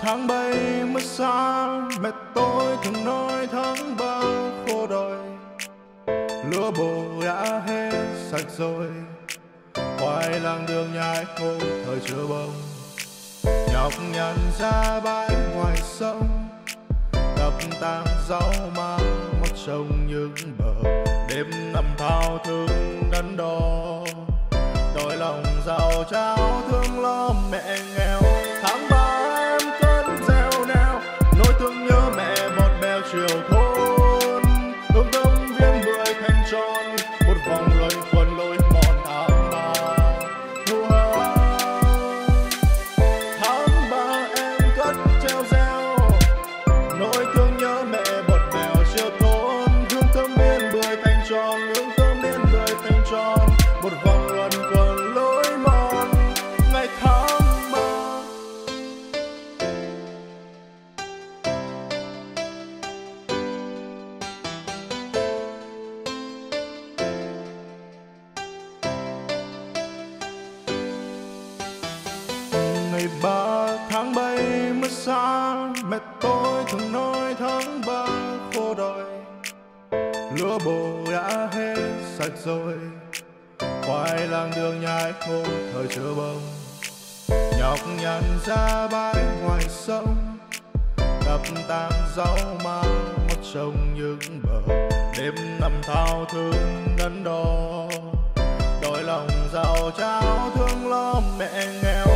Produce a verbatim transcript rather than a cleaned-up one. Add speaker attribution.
Speaker 1: tháng bay mất xa, mẹ tôi thường nói tháng ba khô rồi. Lúa bồ đã hết sạch rồi, khoai lang đường nhai khô thời chưa bông. Nhọc nhằn ra bãi ngoài sông, đập tang rau má mắt trông những bờ. Đêm nằm thao thức đắn đo, đôi lòng giàu trao thương lo mẹ nghèo. Tháng ba em cất gieo neo, nỗi thương nhớ mẹ bọt bèo chiều thôn. Hương thơm viên bưởi thành tròn, một vòng luẩn quẩn lối mòn tháng ba. Tháng ba em cất treo reo, nỗi thương nhớ mẹ bọt bèo chiều thôn. Hương thơm viên bưởi thành tròn, hương thơm viên bưởi thành tròn, một vòng luẩn quẩn lối mòn ngày tháng ba. Ngày ba tháng bay mất xa, mẹ tôi thường nói tháng ba khô rồi. Lúa bồ đã hết sạch rồi, khoai lang đường nhai khô thời chưa bông. Nhọc nhằn ra bãi ngoài sông, đập tang rau má mắt trông những bờ. Đêm nằm thao thức đắn đo, đôi lòng giàu trao thương lo mẹ nghèo.